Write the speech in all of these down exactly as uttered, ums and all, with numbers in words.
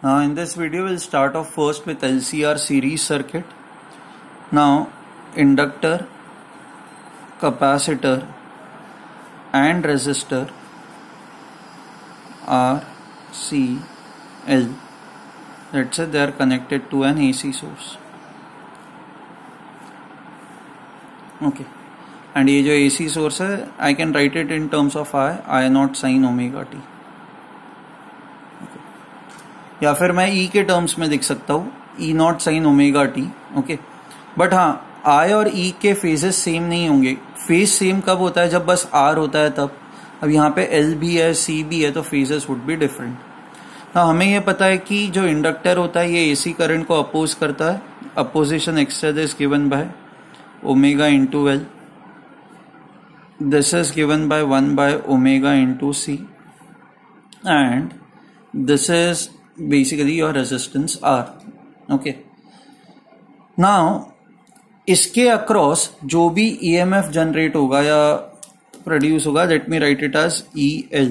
Now in this video we'll start off first with L C R series circuit. Now inductor, capacitor and resistor R, C, L. Let's say they are connected to an A C source. Okay. And ये जो A C source है, I can write it in terms of I, I naught sin omega t. या फिर मैं E के terms में लिख सकता हूँ E not sine omega T. Okay, but हाँ I और E के फेजेस सेम नहीं होंगे. फेज सेम कब होता है? जब बस R होता है तब. अब यहाँ पे L भी है, C भी है, तो फेजेस वुड बी डिफरेंट. हाँ, हमें ये पता है कि जो इंडक्टर होता है ये एसी करंट को अपोज करता है. Opposition extend is given by omega into L. This is given by one by omega into C and this is basically your resistance R. Okay. Now इसके अक्रॉस जो भी E M F generate होगा या produce होगा, let me write it as E L.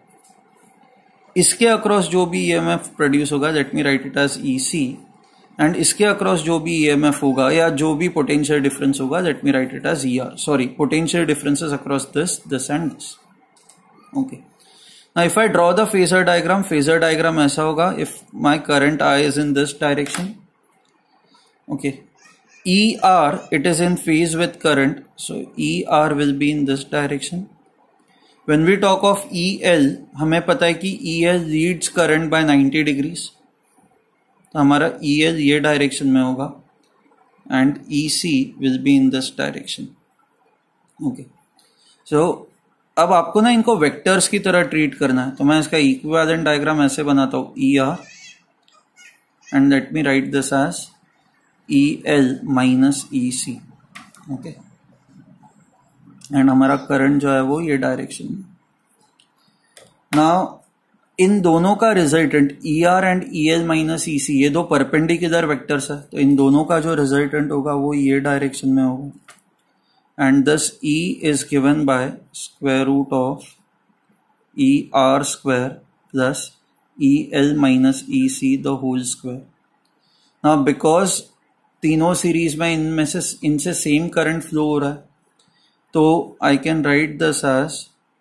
इसके across जो भी E M F produce होगा, let me write it as E C. And इसके अक्रॉस जो भी E M F होगा या जो भी पोटेंशियल डिफरेंस होगा, let me write it as E R. Sorry, potential differences across this this and this. Okay. Now if I draw the phasor diagram, phasor diagram ऐसा होगा. If my current I is in this direction, okay, E R, it is in phase with current, so E R will be in this direction. When we talk of E L, हमें पता है कि E L leads current by ninety degrees, तो हमारा E L ये direction में होगा and E C will be in this direction. Okay, so अब आपको ना इनको वेक्टर्स की तरह ट्रीट करना है, तो मैं इसका इक्विवेलेंट डायग्राम ऐसे बनाता हूँ E R and let me write this as E L minus E C. Okay, and हमारा करंट जो है वो ये डायरेक्शन में. नाउ इन दोनों का resultant E R and E L minus E C, ये दो परपेंडिकुलर वेक्टर्स है, तो इन दोनों का जो रिजल्टेंट होगा वो ये डायरेक्शन में होगा. And thus E is given by square root of E R square plus E L minus E C the whole square. Now because तीनों सीरीज में इनमें से इनसे सेम करंट फ्लो हो रहा है, तो I can write this as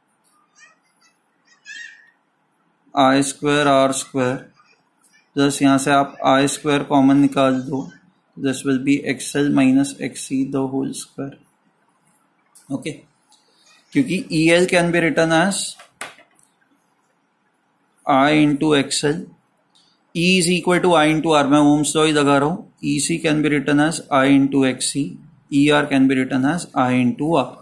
I square R square plus यहाँ से आप I square कॉमन निकाल दो, this will be X L minus X C the whole square. Okay okay. क्योंकि E L can be written as I into X L. E is equal to I into R. मैं Ohm's law ही लगा रहा हूं. E C can be written as I into X C. E R can be written as I into R.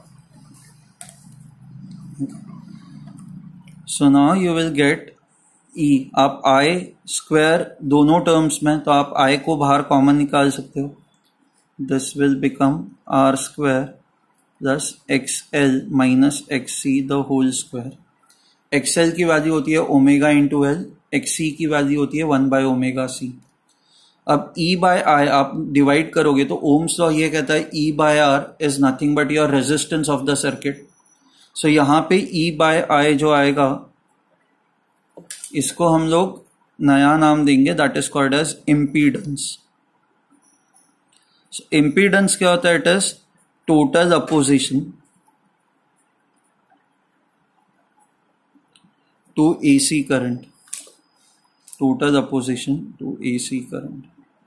So now you will get E. आप I square दोनों terms में, तो आप I को बाहर कॉमन निकाल सकते हो. This will become R square plus X L minus X C the whole square. X L की वैल्यू होती है omega into L, X C की वैल्यू होती है वन बाय ओमेगा सी. अब E बाय आई आप डिवाइड करोगे तो ओम्स लॉ ये कहता है E by R is nothing but your resistance of the circuit. So यहाँ पे E बाय आई जो आएगा, इसको हम लोग नया नाम देंगे, that is called as impedance. Impedance क्या होता है? It is total opposition to A C current. Total opposition to A C current.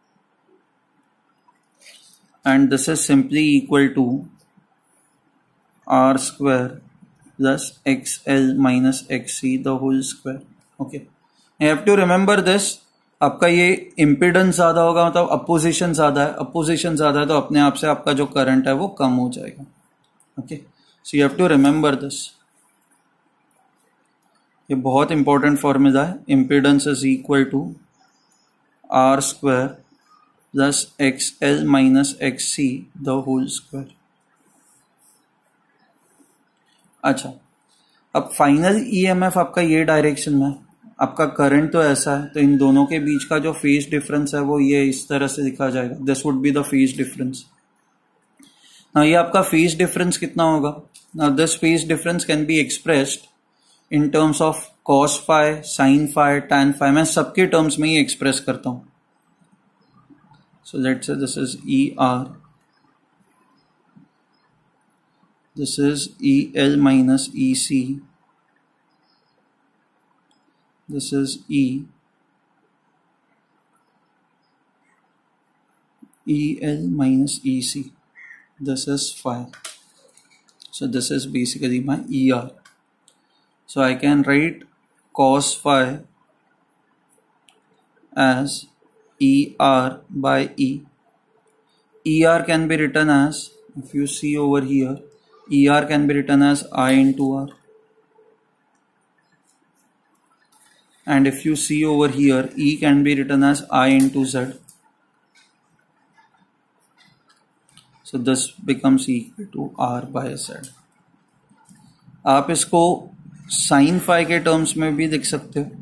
And this is simply equal to R square plus X L minus X C the whole square. Okay. You have to remember this. आपका ये impedance ज्यादा होगा मतलब opposition ज्यादा है. Opposition ज्यादा है तो अपने आप से आपका जो करंट है वो कम हो जाएगा. Okay, so you have to remember this. ये बहुत इंपॉर्टेंट फॉर्मूला है. Impedance is equal to R square plus X L minus X C the whole square. अच्छा, अब फाइनल ई एम एफ आपका ये डायरेक्शन में, आपका करंट तो ऐसा है, तो इन दोनों के बीच का जो फेज डिफरेंस है वो ये इस तरह से लिखा जाएगा. This would be the phase difference. ना ये आपका फेज डिफरेंस कितना होगा? ना this phase difference can be expressed in terms of cos phi, sine phi, tan phi, मैं सबके टर्म्स में ही एक्सप्रेस करता हूं. So let's say this is E R, this is E L minus E C, this is E, E L minus E C, this is phi. So this is basically my E R. So I can write cos phi as E R by E. E R can be written as, if you see over here, E R can be written as I into R, and if you see over here, E can be written as I into Z. So this becomes equal to R by Z. आप इसको sin phi के terms में भी लिख सकते हो.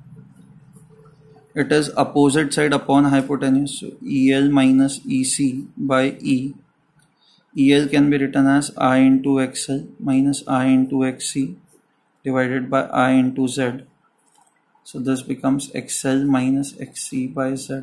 It is opposite side upon hypotenuse. So E L minus E C by E. E L can be written as I into X L minus I into X C divided by I into Z. So this becomes X L minus X C by Z.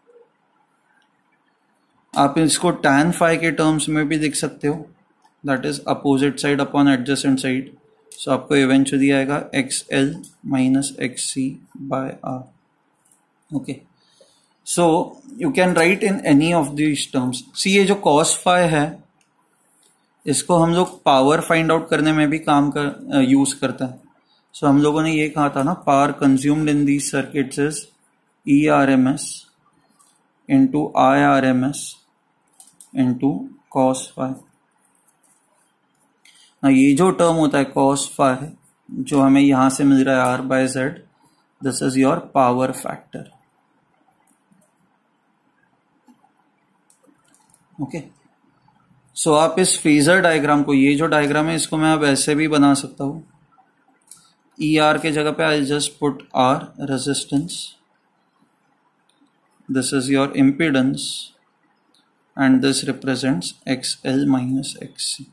आप इसको tan phi के terms में भी लिख सकते हो. That is opposite side upon adjacent side. So आपको eventually आएगा X L minus X C by R. Okay. So you can write in any of these terms. See ये जो cos phi है, इसको हम लोग पावर फाइंड आउट करने में भी काम कर यूज करता है. सो so, हम लोगों ने ये कहा था ना, power consumed in these circuits is E R M S into I R M S into cos phi. ये जो टर्म होता है कॉस फाई, जो हमें यहां से मिल रहा है R by Z, this is your power factor. Okay. So so, आप इस फेजर डायग्राम को, ये जो डायग्राम है, इसको मैं अब ऐसे भी बना सकता हूं. ई आर के जगह पे I just put R resistance, this is your impedance, and this represents X L minus X C.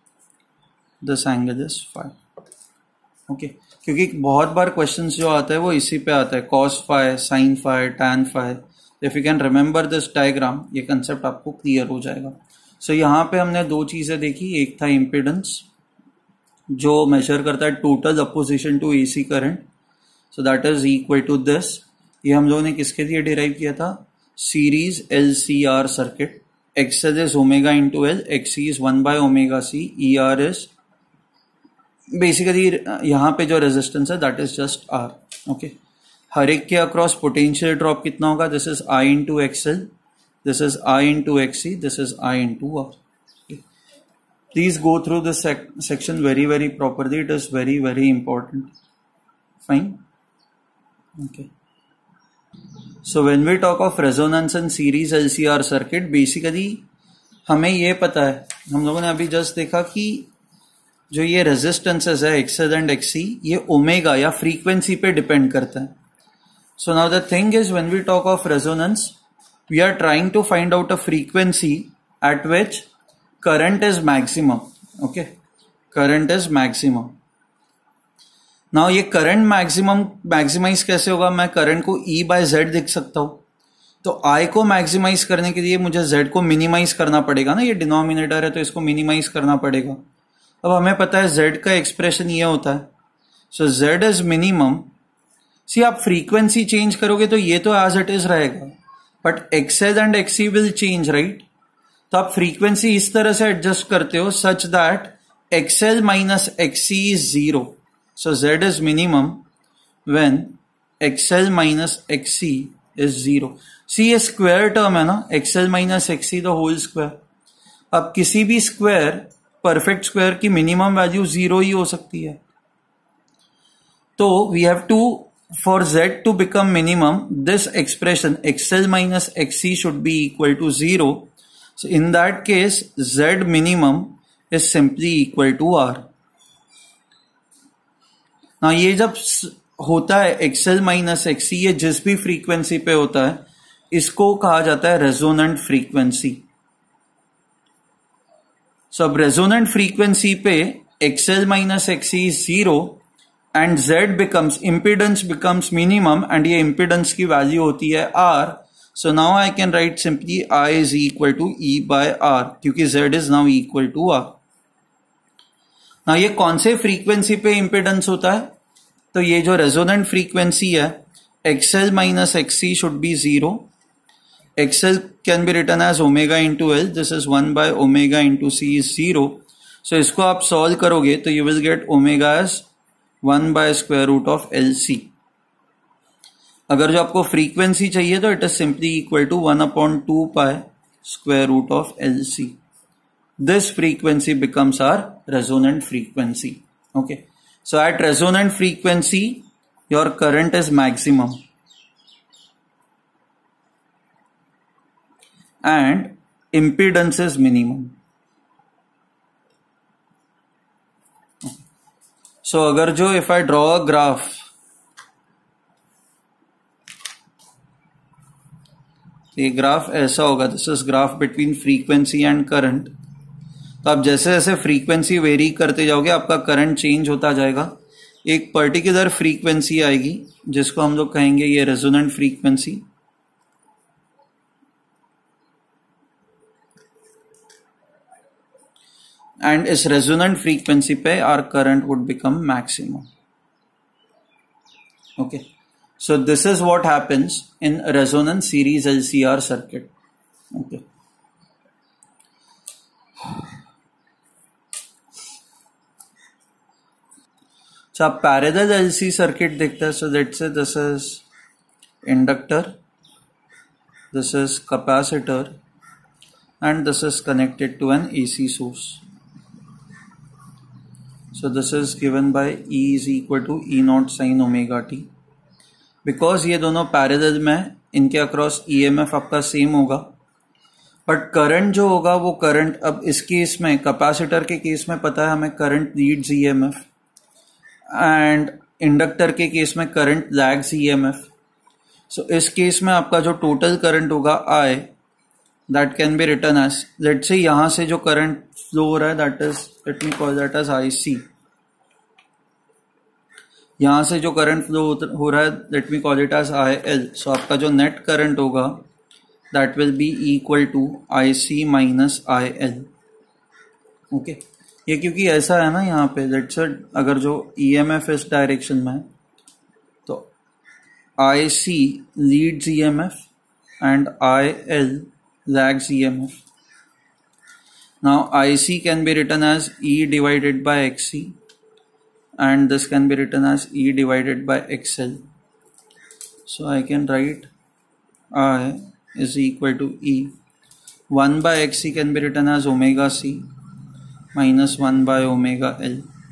This angle is phi. Okay. क्योंकि बहुत बार क्वेश्चंस जो आता है वो इसी पे आता है, cos phi, sine phi, tan phi. If you can remember this diagram, ये कंसेप्ट आपको क्लियर हो जाएगा. सो so, यहाँ पे हमने दो चीजें देखी. एक था इम्पीडेंस, जो मेजर करता है total opposition to AC current. So that is equal to this. ये हम लोगों ने किसके लिए डिराइव किया था? Series L C R circuit. X L is omega into L, X C is one by omega C, E R is basically यहाँ पे जो रेजिस्टेंस है that is just R. Okay. हर एक के अक्रॉस पोटेंशियल ड्रॉप कितना होगा? This is I into X L, this is I into X C, this is I into R. Okay. Please go through this sec section very very properly. It is very very important. Fine. Okay. So when we talk of resonance and series L C R circuit, basically हमें ये पता है, हम लोगों ने अभी just देखा कि जो ये रेजिस्टेंसेस है X L and X C, ये ओमेगा या फ्रीक्वेंसी पे डिपेंड करता है. So now the thing is, when we talk of resonance, we are trying to find out a frequency at which current is maximum. Okay, current is maximum. Now ये current maximum maximize कैसे होगा? मैं current को E by Z लिख सकता हूं. तो I को maximize करने के लिए मुझे Z को minimize करना पड़ेगा ना. ये डिनोमिनेटर है तो इसको minimize करना पड़ेगा. अब हमें पता है Z का एक्सप्रेशन ये होता है. So Z is minimum. सी आप फ्रीक्वेंसी चेंज करोगे तो ये तो एज इट इज रहेगा, but X L and X C will change, right? तो आप फ्रीक्वेंसी इस तरह से एडजस्ट करते हो such that X L minus X C is zero. So Z is minimum when X L minus X C is zero. See ये स्क्वायर टर्म है ना, X L minus X C the whole square. अब किसी भी स्क्वायर, परफेक्ट स्क्वायर की मिनिमम वैल्यू जीरो ही हो सकती है. तो we have to, for Z to become minimum, this expression xl minus xc should be equal to zero. So in that case, Z minimum is simply equal to R. Now ये जब होता है xl minus xc, ये जिस भी frequency पे होता है, इसको कहा जाता है रेजोनेंट फ्रीक्वेंसी. So अब रेजोनेंट फ्रीक्वेंसी पे xl minus xc is zero, and Z becomes impedance becomes minimum and ये impedance की value होती है R. So now I can write simply I is equal to E by R क्योंकि Z is now equal to R. Now ये कौन से frequency पे impedance होता है? तो ये जो resonant frequency है X L minus X C should be zero. X L can be written as omega into L. This is one by omega into C is zero. So इसको आप solve करोगे तो you will get omega as one by square root of L C. अगर जो आपको frequency चाहिए तो it is simply equal to one upon two pi square root of L C. This frequency becomes our resonant frequency. Okay. So at resonant frequency, your current is maximum. And impedance is minimum. So अगर जो if I draw a graph, ये graph ऐसा होगा, this is graph between frequency and current. तो आप जैसे जैसे frequency very करते जाओगे आपका करंट चेंज होता जाएगा. एक पर्टिकुलर फ्रीक्वेंसी आएगी जिसको हम लोग कहेंगे ये रेजोनेंट फ्रीक्वेंसी. एंड इस रेजोनेंट फ्रीक्वेंसी पे our current would become maximum. Okay, so this is what happens in resonance series L C R circuit. Okay. So आप parallel L C circuit देखते हैं. So let's say this is inductor, this is capacitor, and this is connected to an A C source. So this is given by E is equal to E naught sin omega t. Because ये दोनों parallel में, इनके across E M F आपका same होगा, but current जो होगा वो current, अब इस केस में कैपेसिटर के केस में पता है हमें current leads E M F and inductor के केस में current lags E M F. So इस केस में आपका जो टोटल करंट होगा I, that can be written as, let's say यहां से जो करंट फ्लो हो रहा है that is, let me call that as I C. यहां से जो करंट फ्लो हो रहा है let me call it as I L. So आपका जो नेट करंट होगा that will be equal to I C minus I L. Okay, ये क्योंकि ऐसा है ना यहाँ पे, लेट्स से अगर जो ई एम एफ इस डायरेक्शन में है तो I C leads E M F and I L lags E M F. Now I C can be written as E divided by X C. And this can be written as E divided by X L. So I can write I is equal to E. one by X C can be written as omega C minus one by omega L.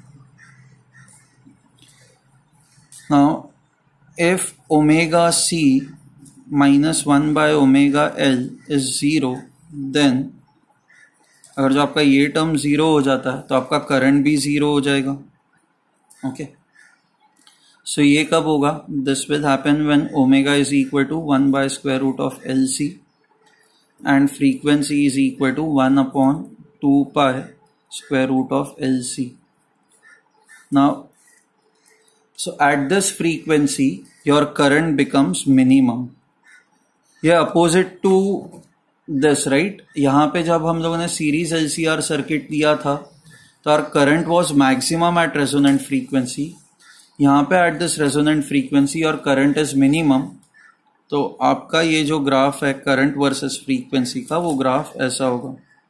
Now, if omega C minus one by omega L is zero, then अगर जो आपका ये term zero हो जाता है तो आपका current भी जीरो हो जाएगा. ओके, सो ये कब होगा? This will happen when omega is equal to one by square root of L C and frequency is equal to one upon two pi square root of L C. Now so at this frequency your current becomes minimum. ये opposite to this, right? यहाँ पे जब हम लोगों ने series L C R circuit लिया था तो our current was maximum at resonant frequency. यहाँ पे at this resonant frequency और current is minimum. तो आपका ये जो ग्राफ है current versus frequency का, वो ग्राफ ऐसा होगा.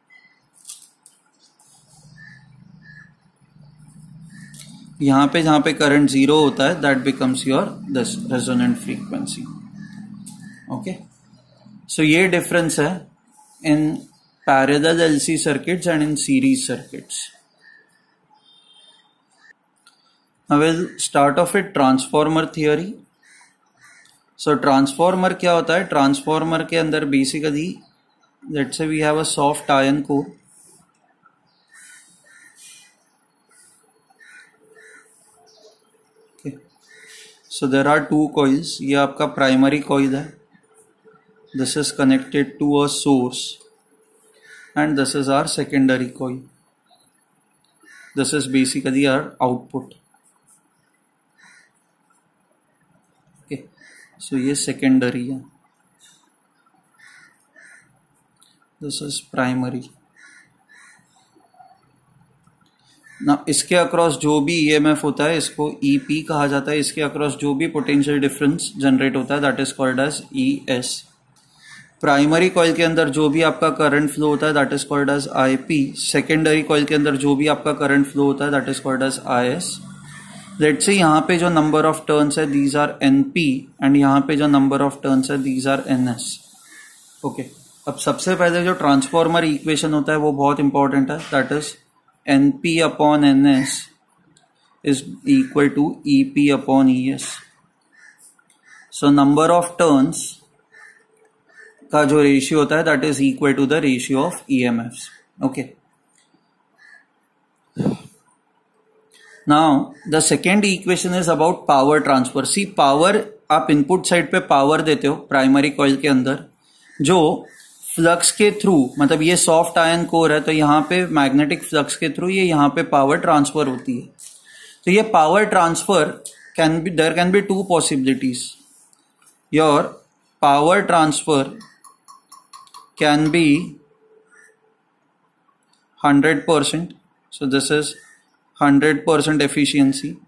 यहाँ पे जहाँ पे current zero होता है that becomes your this resonant frequency. Okay, so ये difference है in parallel L C circuits and in series circuits. Now we'll start off with transformer theory. So transformer क्या होता है? Transformer के अंदर basically, let's say we have a soft iron core. Okay. So there are two coils. ये आपका primary coil है. This is connected to a source, and this is our secondary coil. This is basically our output. सो ये secondary है, this is primary. ना इसके across जो भी EMF होता है इसको ईपी कहा जाता है। इसके अक्रॉस जो भी पोटेंशियल डिफरेंस जनरेट होता है that is called as E S. Primary coil के अंदर जो भी आपका करंट फ्लो होता है that is called as I P. Secondary coil के अंदर जो भी आपका करंट फ्लो होता है that is called as I S. Let's say यहाँ पे जो नंबर ऑफ टर्न्स है दीज आर एनपी एंड यहाँ पे जो नंबर ऑफ टर्न्स है दीज आर एनएस। ओके, अब सबसे पहले जो ट्रांसफॉर्मर इक्वेशन होता है वो बहुत इंपॉर्टेंट है, that is N P upon N S is equal to E P upon E S. So number of turns का जो रेशियो होता है that is equal to the ratio of EMFs. Okay, now the second equation is about power transfer. See power, आप input side पे power देते हो primary coil के अंदर, जो फ्लक्स के थ्रू, मतलब ये सॉफ्ट आयन कोर है तो यहाँ पे मैग्नेटिक फ्लक्स के थ्रू ये यहाँ पे पावर ट्रांसफर होती है। तो ये power transfer can be, there can be two possibilities. Your power transfer can be hundred percent, so this is hundred percent efficiency.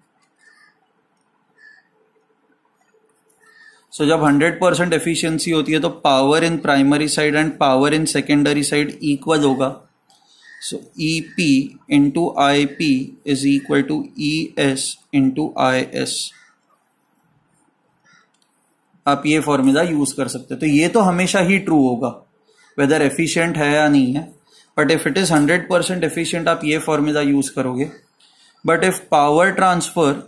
So जब हंड्रेड परसेंट एफिशिएंसी होती है तो power in primary side and power in secondary side equal होगा। So E P into I P is equal to E S into I S. आप ये formula use कर सकते हो। तो ये तो हमेशा ही ट्रू होगा वेदर एफिशिएंट है या नहीं है, but if it is hundred percent efficient आप ये फॉर्मूला यूज करोगे। But if power transfer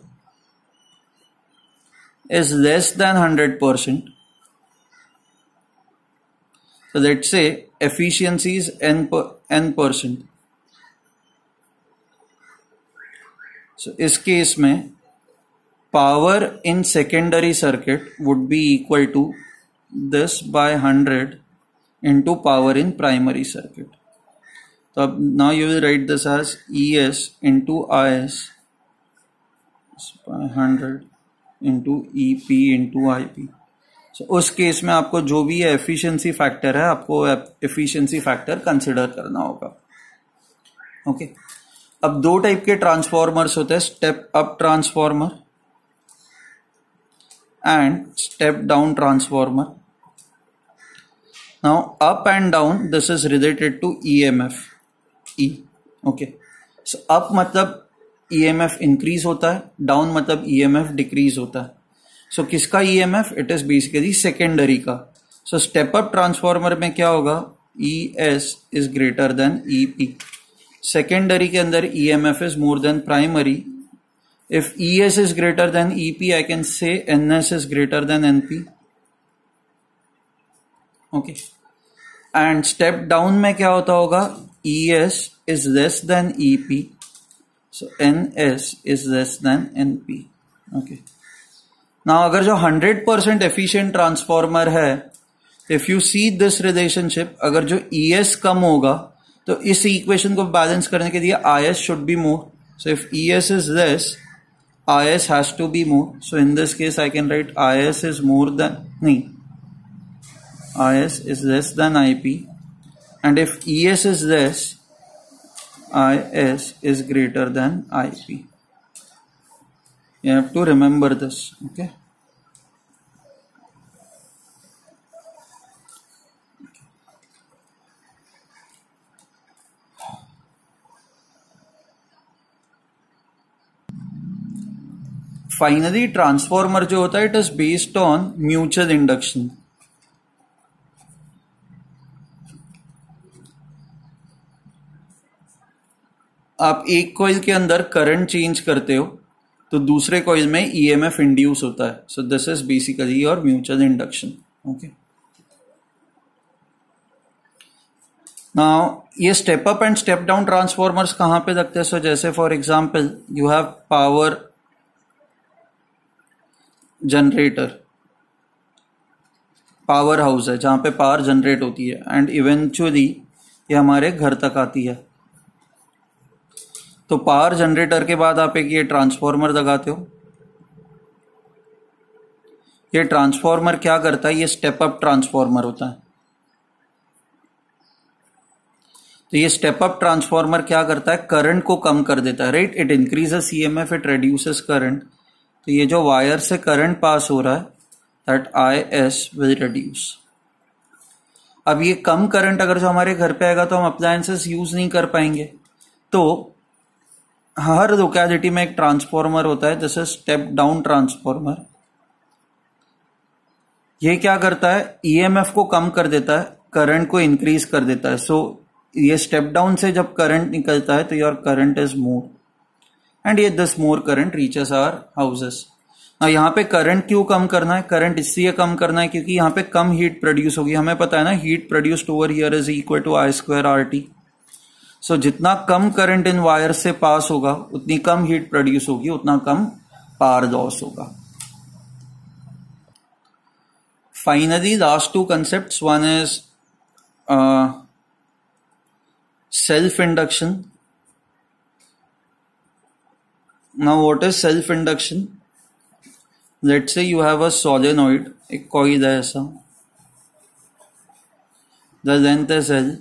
is less than one hundred percent, so let's say efficiency is n per, n percent, so इस case में power in secondary circuit would be equal to this by one hundred into power in primary circuit. So now you will write this as E S into I S by one hundred into E P into I P. So उस case में आपको जो भी efficiency factor है आपको efficiency factor consider करना होगा। Okay, अब दो टाइप के ट्रांसफॉर्मर्स होते हैं, step up transformer and step down transformer. Now up and down this is related to EMF E. Okay, so up मतलब ईएमएफ इंक्रीज होता है, डाउन मतलब ईएमएफ डिक्रीज होता है। सो so, किसका EMF? It is basically secondary का। So step up transformer में क्या होगा? E S is greater than E P. Secondary के अंदर EMF is more than primary. If E S is greater than E P I can say N S is greater than N P. Okay, and step down में क्या होता होगा? E S is less than E P, so N S is less than N P. Okay. Now अगर जो hundred percent efficient transformer है, if you see this relationship, अगर जो E S कम होगा तो इस इक्वेशन को बैलेंस करने के लिए I S should be more. So if E S is less, I S has to be more. So in this case I can write I S is more than, नहीं, I S is less than I P, and if E S is less, I S is greater than I P. You have to remember this. Okay. Finally, transformer जो होता है it is based on mutual induction. आप एक coil के अंदर current change करते हो तो दूसरे कॉइल में ईएमएफ इंड्यूस होता है। So this is basically your mutual induction. Okay, now ये step up and step down transformers कहां पे लगते हैं? सो जैसे for example you have power generator, power house है जहां पे पावर जनरेट होती है एंड इवेंचुअली ये हमारे घर तक आती है। तो पावर जनरेटर के बाद आप एक ये ट्रांसफॉर्मर लगाते हो। ये ट्रांसफॉर्मर क्या करता है, ये स्टेप अप ट्रांसफॉर्मर होता है। तो ये स्टेप अप ट्रांसफॉर्मर क्या करता है, करंट को कम कर देता है, right. It increases EMF, it reduces current. तो ये जो वायर से करंट पास हो रहा है, that I S will reduce. अब ये कम करंट अगर जो हमारे घर पे आएगा तो हम अप्लायंसेस यूज नहीं कर पाएंगे। तो हर लोकेलिटी में एक ट्रांसफॉर्मर होता है, जैसे स्टेप डाउन ट्रांसफॉर्मर। ये क्या करता है, ईएमएफ को कम कर देता है, करंट को इंक्रीज कर देता है। सो so, ये स्टेप डाउन से जब करंट निकलता है तो your current is more and ये this more current reaches our houses. यहाँ पे करंट क्यों कम करना है, करंट इसलिए कम करना है क्योंकि यहाँ पे कम हीट प्रोड्यूस होगी। हमें पता है ना, heat produced over here is equal to I square R T. So जितना कम करंट इन वायर से पास होगा उतनी कम हीट प्रोड्यूस होगी, उतना कम पावर लॉस होगा। Finally last two concepts, one is self induction. Now what is self induction? Let's say you have a solenoid, एक coil है ऐसा, the length is L,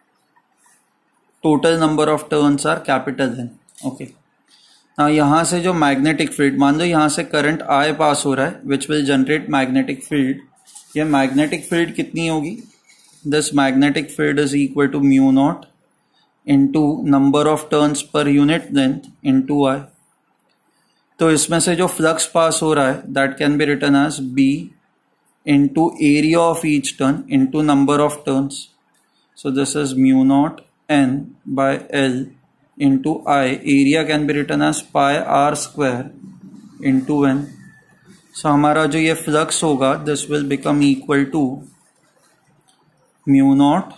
total number of turns are capital N. Okay. Now यहाँ से जो magnetic field, मान लो यहाँ से current I पास हो रहा है, which will generate magnetic field. ये magnetic field कितनी होगी? This magnetic field is equal to mu naught into number of turns per unit length into I. तो इसमें से जो फ्लक्स पास हो रहा है, that can be written as B into area of each turn into number of turns. So this is mu naught N by L into I. Area can be written as pi R square into N. So हमारा जो ये flux होगा, this will become equal to mu naught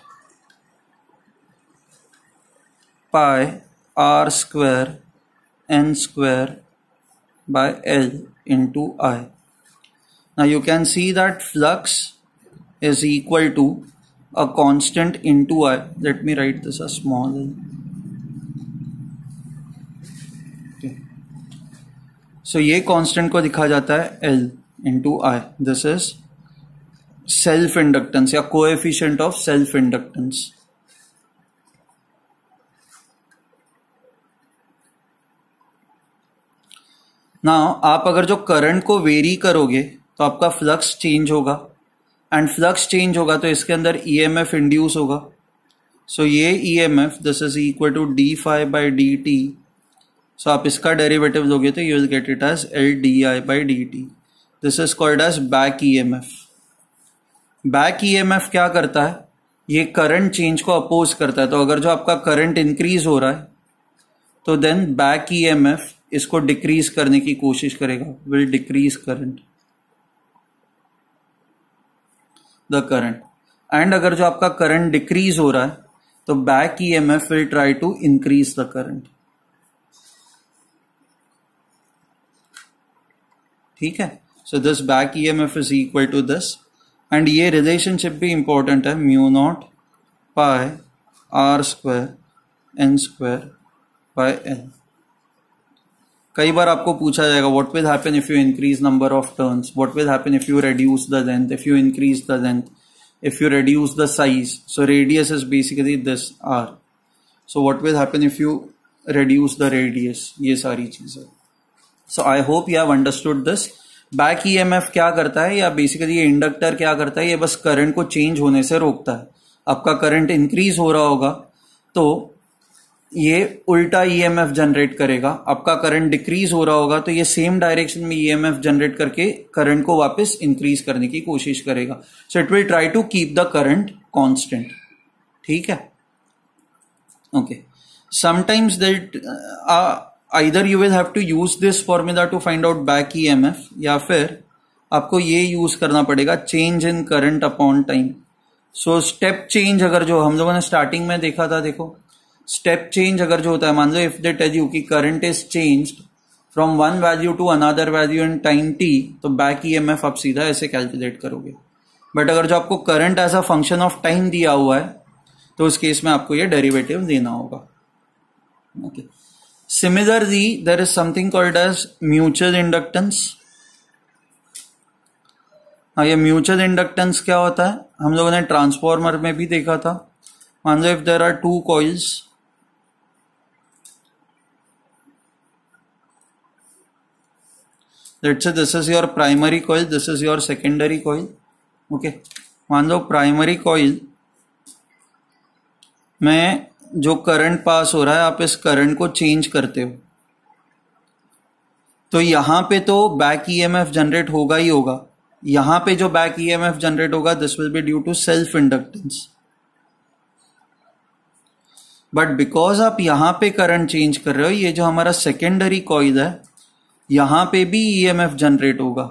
pi R square N square by L into I. Now you can see that flux is equal to a constant into I. Let me write this as small l. Okay. So ये constant को लिखा जाता है L into I. This is self inductance या coefficient of self inductance. ना आप अगर जो करंट को वेरी करोगे तो आपका फ्लक्स चेंज होगा, एंड फ्लक्स चेंज होगा तो इसके अंदर ईएमएफ इंड्यूस होगा। सो so ये EMF this is equal to D phi by D T. So आप इसका डेरिवेटिव लोगे तो you will get it as L D I by D T. This is called as back EMF. Back EMF क्या करता है, ये current change को oppose करता है। तो अगर जो आपका करंट इंक्रीज हो रहा है तो देन बैक ईएमएफ इसको डिक्रीज करने की कोशिश करेगा, will decrease current the current. And अगर जो आपका करंट डिक्रीज हो रहा है तो back EMF will try to increase the current. ठीक है, so this back EMF is equal to this, and ये रिलेशनशिप भी इंपॉर्टेंट है, mu naught pi R square N square by N. कई बार आपको पूछा जाएगा what will happen if you increase number of turns, what will happen if you reduce the length, if you increase the length, if you reduce the size. So radius is basically this r. So what will happen if you reduce the radius? ये सारी चीजें. So I hope you have understood this. Back EMF क्या करता है, या basically ये inductor क्या करता है, ये बस करंट को चेंज होने से रोकता है। आपका करंट इंक्रीज हो रहा होगा तो ये उल्टा ईएमएफ जनरेट करेगा, आपका करंट डिक्रीज हो रहा होगा तो ये सेम डायरेक्शन में ईएमएफ जनरेट करके करंट को वापस इंक्रीज करने की कोशिश करेगा। So it will try to keep the current constant. ठीक है, okay. Sometimes that either you will have to use this formula to find out back EMF, या फिर आपको ये यूज करना पड़ेगा change in current upon time. So step change अगर जो हम लोगों ने स्टार्टिंग में देखा था, देखो स्टेप चेंज अगर जो होता है, मान लो इफ दे टेल यू कि current is changed from one value to another value in time T, तो बैक ईएमएफ आप सीधा ऐसे कैलकुलेट करोगे। बट अगर जो आपको current as a function of time दिया हुआ है तो उस केस में आपको ये डेरिवेटिव देना होगा। Okay, similarly there is something called as mutual inductance. हाँ, ये म्यूचुअल इंडक्टेंस क्या होता है हम लोगों ने ट्रांसफॉर्मर में भी देखा था. मान लो if there are two coils, let's say this is your primary coil, this is your secondary coil. Okay, मान लो प्राइमरी कॉइल में जो करंट पास हो रहा है, आप इस करंट को चेंज करते हो, तो यहां पे तो बैक ईएमएफ जनरेट होगा ही होगा. यहां पे जो बैक ईएमएफ जनरेट होगा this will be due to self inductance. But because आप यहां पे करंट चेंज कर रहे हो, ये जो हमारा सेकेंडरी कॉइल है यहां पे भी ईएमएफ जनरेट होगा.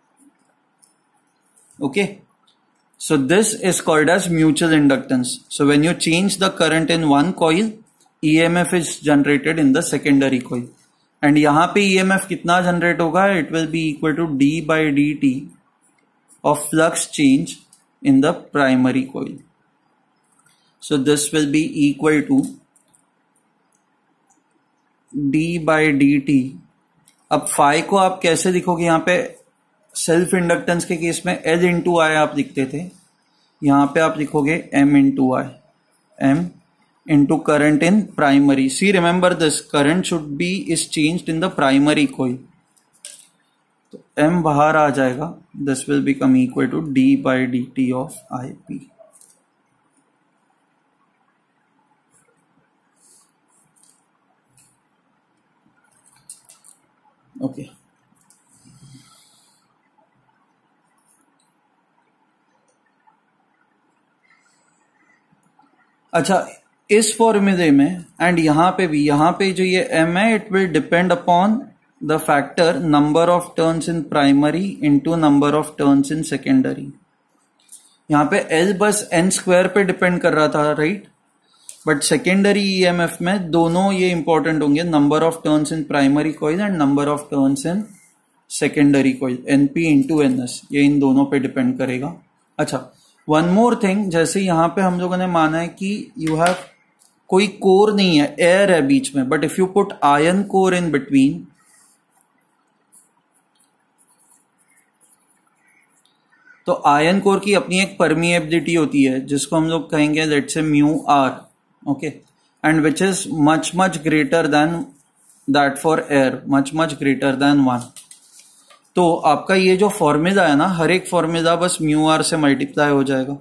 Okay, so this is called as mutual inductance. So when you change the current in one coil, E M F is generated in the secondary coil. And यहाँ पे E M F कितना generate होगा? It will be equal to d by dt of flux change in the primary coil. So this will be equal to d by dt. अब phi को आप कैसे लिखोगे? यहाँ पे सेल्फ इंडक्टेंस के केस में L इंटू आई आप लिखते थे, यहां पे आप लिखोगे M into I, M into current in primary. See remember this, current should be is changed in the primary coil. तो M बाहर आ जाएगा, this will become equal to D by D T of I P. Okay, अच्छा, इस फॉर्मूले में and यहां पे भी, यहां पे जो ये M है it will depend upon the factor number of turns in primary into number of turns in secondary. यहां पे L बस n स्क्वायर पे डिपेंड कर रहा था, राइट. बट सेकेंडरी ईएमएफ में दोनों ये इंपॉर्टेंट होंगे, number of turns in primary coil and number of turns in secondary coil. NP into NS, ये इन दोनों पे डिपेंड करेगा. अच्छा, वन मोर थिंग, जैसे यहां पे हम लोगों ने माना है कि यू हैव कोई कोर नहीं है, एयर है बीच में, but if you put iron core in between, तो आयन कोर की अपनी एक परमिएबिलिटी होती है जिसको हम लोग कहेंगे let's say mu R. Okay, and which is much much greater than that for air, much much greater than one. तो आपका ये जो फॉर्मूला है ना, हर एक फॉर्मूला बस म्यू आर से मल्टीप्लाई हो जाएगा.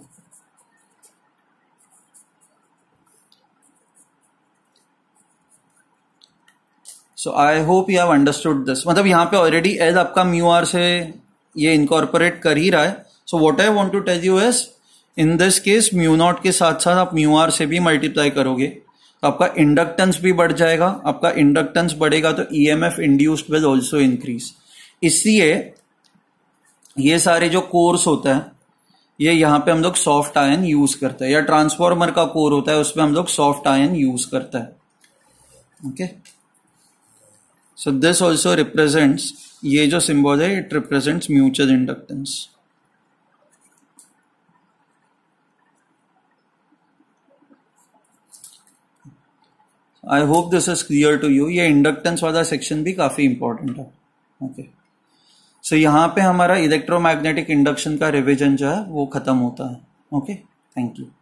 So I hope you have understood this. मतलब यहाँ पे ऑलरेडी एल आपका म्यू आर से ये इनकॉर्पोरेट कर ही रहा है. So what I want to tell you is, in this case mu naught के साथ साथ आप म्यू आर से भी मल्टीप्लाई करोगे तो आपका इंडक्टेंस भी बढ़ जाएगा. आपका इंडक्टेंस बढ़ेगा तो EMF induced will also increase. इसलिए ये सारे जो कोर्स होता है ये यहां पे हम लोग सॉफ्ट आयन यूज करते हैं, या ट्रांसफॉर्मर का कोर होता है उसमें हम लोग सॉफ्ट आयन यूज करते हैं. Okay, so this also represents, ये जो सिंबल है it represents mutual inductance. I hope this is clear to you. ये इंडक्टेंस वाला सेक्शन भी काफी इंपॉर्टेंट है. ओके, सो यहां पे हमारा इलेक्ट्रोमैग्नेटिक इंडक्शन का रिवीजन जो है वो खत्म होता है. Okay, thank you.